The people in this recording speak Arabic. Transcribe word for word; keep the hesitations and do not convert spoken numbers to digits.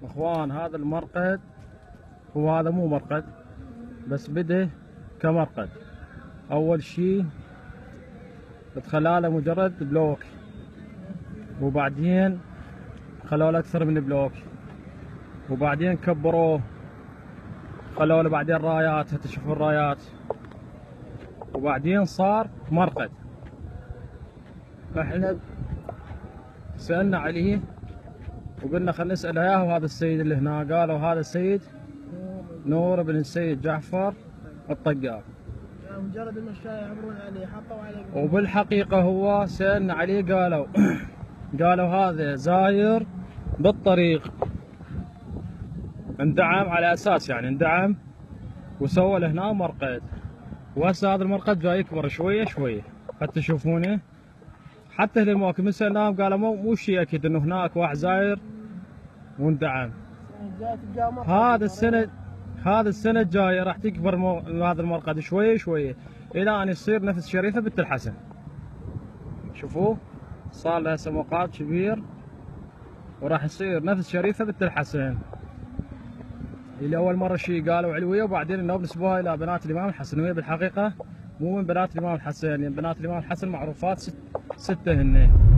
اخوان هذا المرقد، هو هذا مو مرقد بس بده كمرقد. اول شي اتخلاله مجرد بلوك، وبعدين خلوا له اكثر من بلوك، وبعدين كبروه خلوا له بعدين رايات، هات تشوفوا الرايات، وبعدين صار مرقد. احنا سألنا عليه وقلنا خلينا نسأل اياه، وهذا السيد اللي هنا قالوا هذا السيد نور بن السيد جعفر الطقاف. مجرد المشاة يعبرون عليه حطوا عليه. وبالحقيقة هو سألنا عليه قالوا قالوا هذا زاير بالطريق، اندعم على اساس يعني اندعم وسوى له هنا مرقد، وهسه هذا المرقد جاي يكبر شويه شويه حتى تشوفونه. حتى اهل الموكب من سالناهم قالوا مو مو شيء اكيد انه هناك واحد زاير واندعم. هذا السنه هذا السنه الجايه راح تكبر مو... هذا المرقد شويه شويه الى ان يصير نفس شريفه بنت الحسن. شوفوه صار له هسه مقعد كبير وراح يصير نفس شريفه بنت الحسن. اللي اول مره شيء قالوا علويه وبعدين انه بنسبوها الى بنات الامام الحسن، وهي بالحقيقه مو من بنات الامام الحسن، يعني بنات الامام الحسن معروفات ست سته هن.